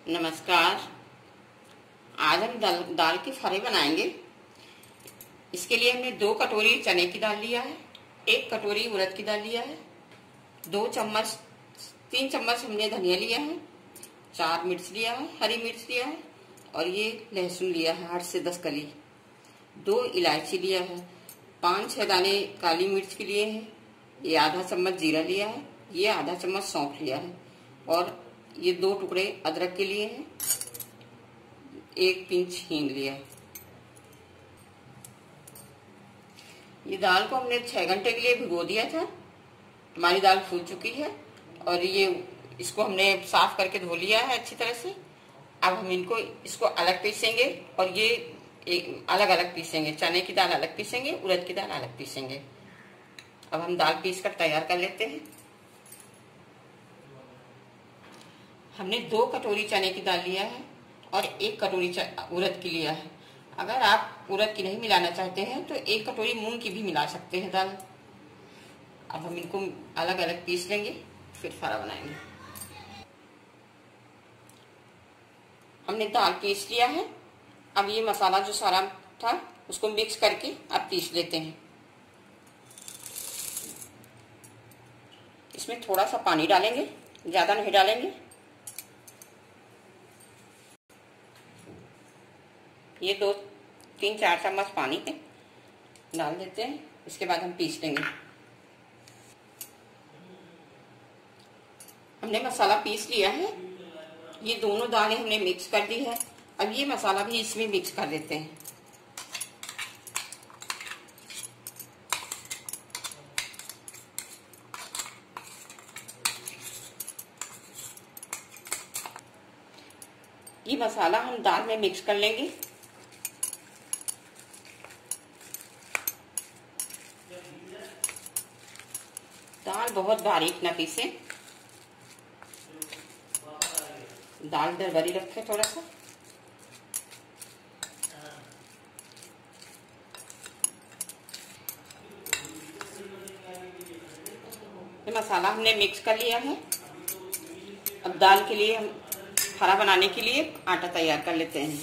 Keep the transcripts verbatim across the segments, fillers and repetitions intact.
नमस्कार। आज हम दाल दाल की फ्राई बनाएंगे। इसके लिए हमने दो कटोरी चने की दाल लिया है, एक कटोरी उड़द की दाल लिया है, दो चम्मच तीन चम्मच हमने धनिया लिया है, चार मिर्च लिया है, हरी मिर्च लिया है और ये लहसुन लिया है आठ से दस कली, दो इलायची लिया है, पांच छह दाने काली मिर्च के लिए हैं, ये आधा चम्मच जीरा लिया है, ये आधा चम्मच सौंफ लिया है और ये दो टुकड़े अदरक के लिए हैं, एक पिंच हींग लिया है। ये दाल को हमने छह घंटे के लिए भिगो दिया था। हमारी दाल फूल चुकी है और ये इसको हमने साफ करके धो लिया है अच्छी तरह से। अब हम इनको इसको अलग पीसेंगे और ये एक अलग अलग पीसेंगे। चने की दाल अलग पीसेंगे, उड़द की दाल अलग पीसेंगे। अब हम दाल पीस कर तैयार कर लेते हैं। हमने दो कटोरी चने की दाल लिया है और एक कटोरी उड़द की लिया है। अगर आप उड़द की नहीं मिलाना चाहते हैं तो एक कटोरी मूंग की भी मिला सकते हैं दाल। अब हम इनको अलग अलग पीस लेंगे, फिर फारा बनाएंगे। हमने दाल पीस लिया है। अब ये मसाला जो सारा था उसको मिक्स करके अब पीस लेते हैं। इसमें थोड़ा सा पानी डालेंगे, ज्यादा नहीं डालेंगे। ये दो तीन चार चम्मच पानी में डाल देते हैं। इसके बाद हम पीस लेंगे। हमने मसाला पीस लिया है। ये दोनों दालें हमने मिक्स कर दी है। अब ये मसाला भी इसमें मिक्स कर देते हैं। ये मसाला हम दाल में मिक्स कर लेंगे। दाल बहुत बारीक ना पीसे, दाल दरबरी रखे थोड़ा सा। ये मसाला हमने मिक्स कर लिया है। अब दाल के लिए हम फरा बनाने के लिए आटा तैयार कर लेते हैं।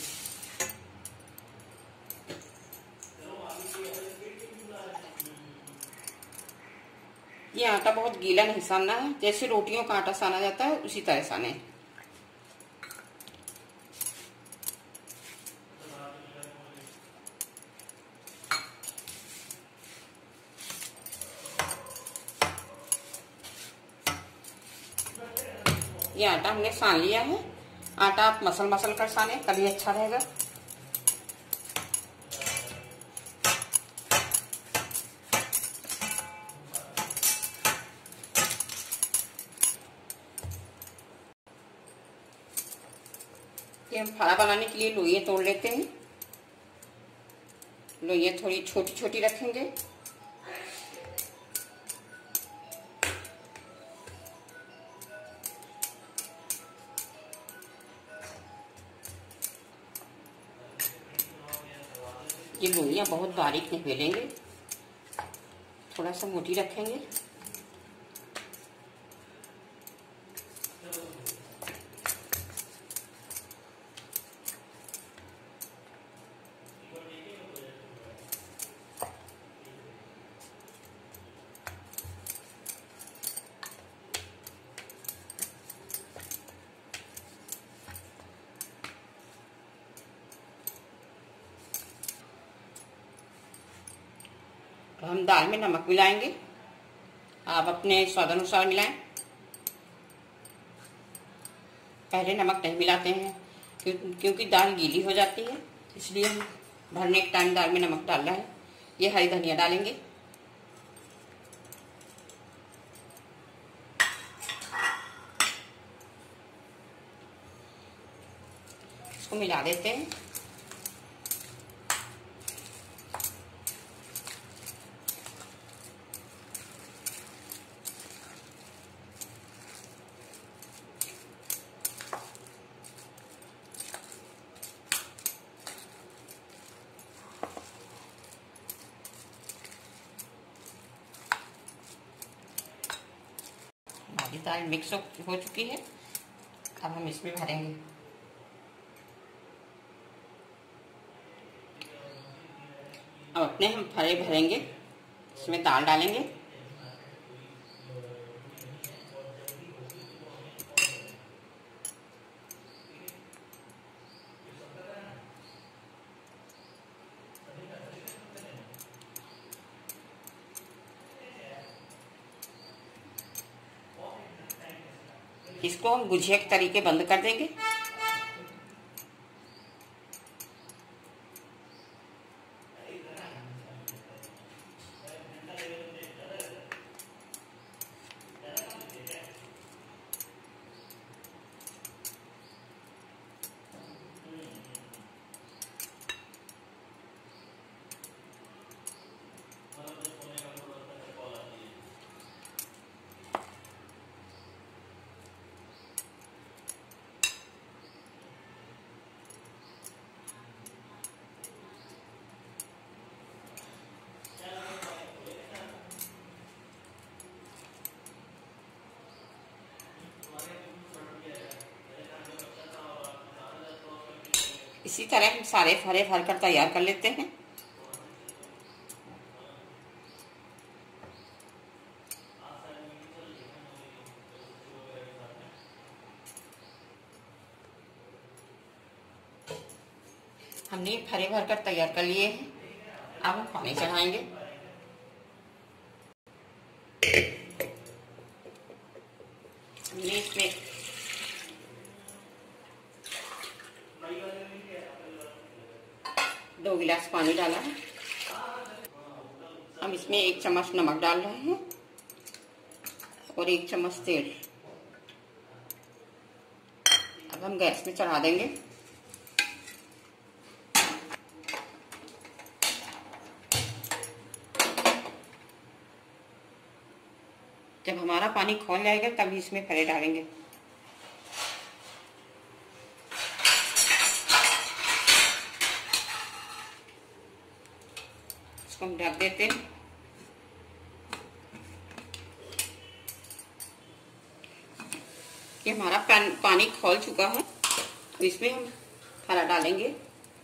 ये आटा बहुत गीला नहीं सानना है, जैसे रोटियों का आटा साना जाता है उसी तरह साने। ये आटा हमने सान लिया है। आटा आप मसल मसल कर साने तभी अच्छा रहेगा। ये हम फारा बनाने के लिए लोइयां तोड़ लेते हैं। लोइयां थोड़ी छोटी छोटी रखेंगे। ये लोइयां बहुत बारीक नहीं बेलेंगे, थोड़ा सा मोटी रखेंगे। तो हम दाल में नमक मिलाएंगे। आप अपने स्वाद अनुसार मिलाएं। पहले नमक नहीं मिलाते हैं क्यों, क्योंकि दाल गीली हो जाती है, इसलिए हम भरने के टाइम दाल में नमक डालना है। ये हरी धनिया डालेंगे। इसको मिला देते हैं। हमारी दाल मिक्स हो चुकी है। अब हम इसमें भरेंगे। अब अपने हम फरे भरेंगे, इसमें दाल डालेंगे। इसको हम गुजिया के तरीके बंद कर देंगे। इसी तरह हम सारे फरे भर कर तैयार कर लेते हैं। हमने फरे भर कर तैयार कर लिए हैं। अब हम पानी चढ़ाएंगे। हमने इसमें दो गिलास पानी डाला है। हम इसमें एक चम्मच नमक डाल रहे हैं और एक चम्मच तेल। अब हम गैस में चढ़ा देंगे। जब हमारा पानी खौल जाएगा तभी इसमें फरे डालेंगे। इसको हम ढक देते हैं। ये हमारा पानी खौल चुका है, तो इसमें हम फरा डालेंगे।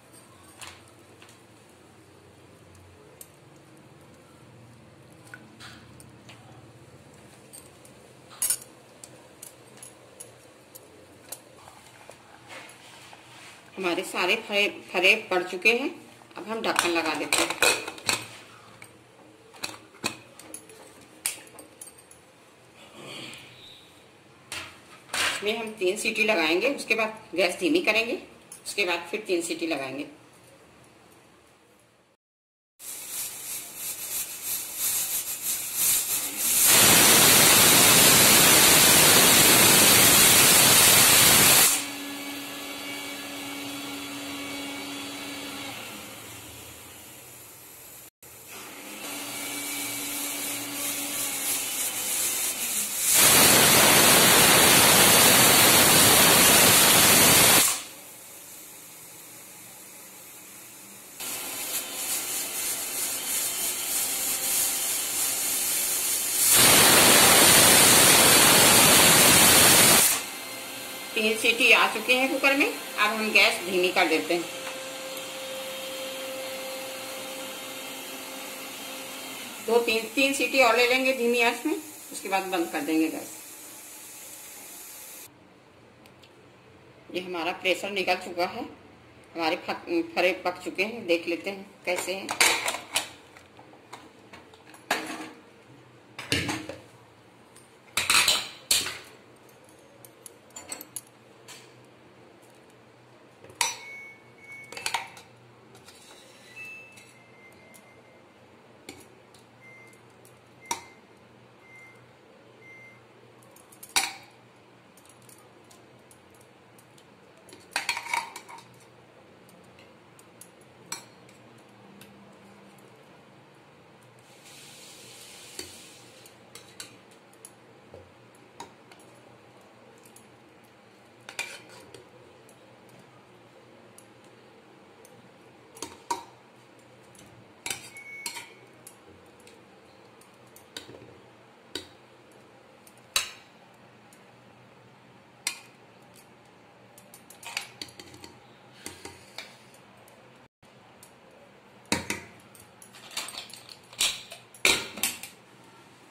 हमारे सारे फरे फरे पड़ चुके हैं। अब हम ढक्कन लगा देते हैं। इसमें हम तीन सीटी लगाएंगे, उसके बाद गैस धीमी करेंगे, उसके बाद फिर तीन सीटी लगाएंगे। तीन सीटी आ चुके हैं कुकर में। अब हम गैस धीमी कर देते हैं। दो तीन तीन सीटी और ले लेंगे धीमी आंच में, उसके बाद बंद कर देंगे गैस। ये हमारा प्रेशर निकल चुका है, हमारे फरे पक चुके हैं। देख लेते हैं कैसे हैं।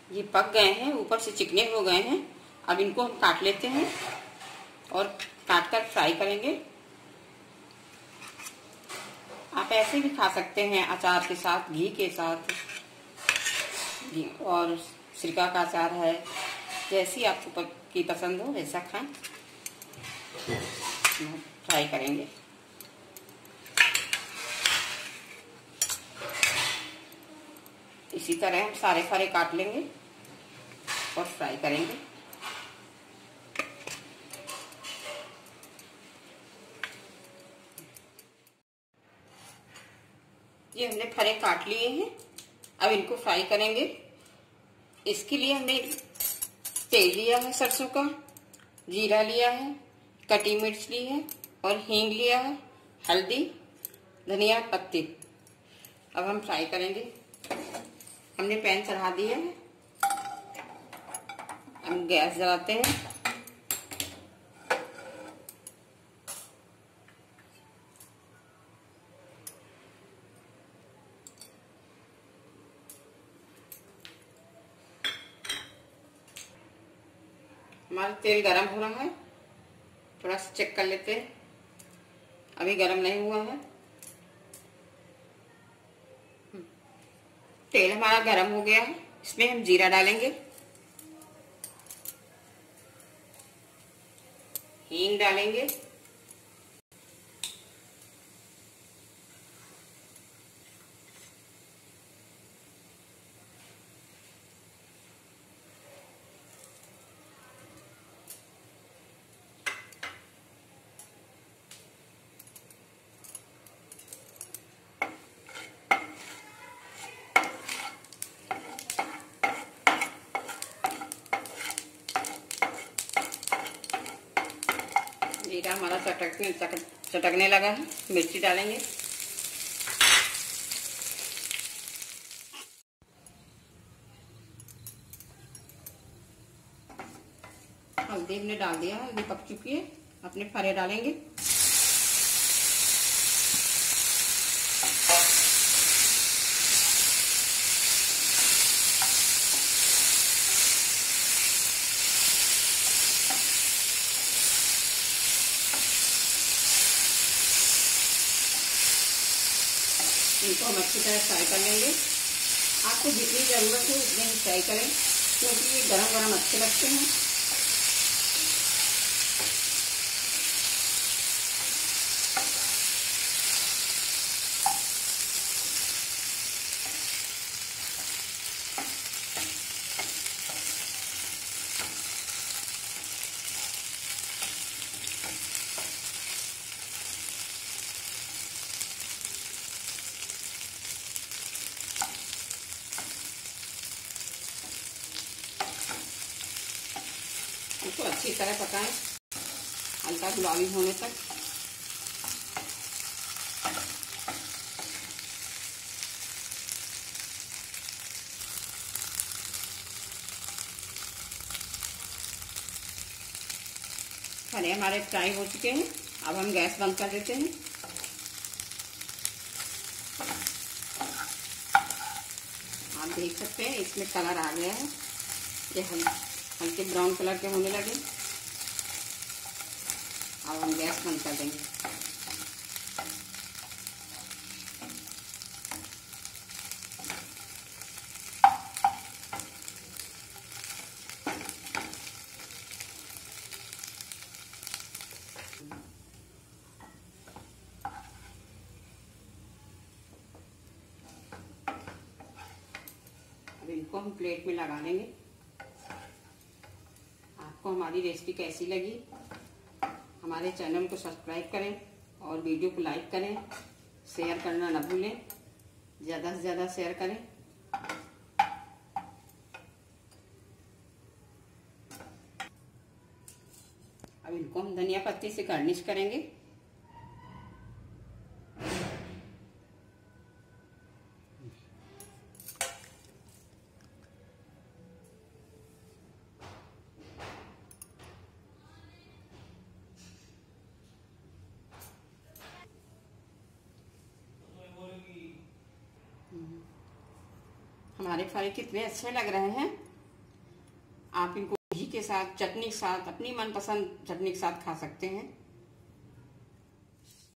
ये पक गए हैं, ऊपर से चिकने हो गए हैं। अब इनको हम काट लेते हैं और काट कर फ्राई करेंगे। आप ऐसे भी खा सकते हैं, अचार के साथ, घी के साथ, घी और सिरका का अचार है, जैसी आपको की पसंद हो वैसा खाएं। फ्राई करेंगे। इसी तरह हम सारे सारे काट लेंगे और फ्राई करेंगे। ये हमने फरे काट लिए हैं, अब इनको फ्राई करेंगे। इसके लिए हमने तेल लिया है सरसों का, जीरा लिया है, कटी मिर्च ली है और हींग लिया है, हल्दी, धनिया पत्ती। अब हम फ्राई करेंगे। हमने पैन चढ़ा दिया है, हम गैस जलाते हैं। हमारा तेल गरम हो रहा है, थोड़ा सा चेक कर लेते हैं। अभी गरम नहीं हुआ है। तेल हमारा गरम हो गया है, इसमें हम जीरा डालेंगे, हींग डालेंगे, जीरा हमारा चटकने चटकने लगा है। मिर्ची डालेंगे, हल्दी हमने डाल दिया, हल्दी पक चुकी है। अपने फरे डालेंगे, इनको हम अच्छी तरह फ्राई कर लेंगे। आपको जितनी ज़रूरत है उतने ही फ्राई करें, क्योंकि ये गरम गरम अच्छे लगते हैं। इसको अच्छी तरह पकाएं, हल्का गुलाबी होने तक। फरे हमारे फ्राई हो चुके हैं, अब हम गैस बंद कर देते हैं। आप देख सकते हैं इसमें कलर आ गया है, ये हल, हल्के ब्राउन कलर के होने लगे। अब हम गैस बंद कर देंगे। अब इनको हम प्लेट में लगा लेंगे। आपको हमारी रेसिपी कैसी लगी? हमारे चैनल को सब्सक्राइब करें और वीडियो को लाइक करें, शेयर करना न भूलें, ज़्यादा से ज़्यादा शेयर करें। अब इनको हम धनिया पत्ती से गार्निश करेंगे। हमारे फरे कितने अच्छे लग रहे हैं। आप इनको घी के साथ, चटनी के साथ, अपनी मनपसंद चटनी के साथ खा सकते हैं।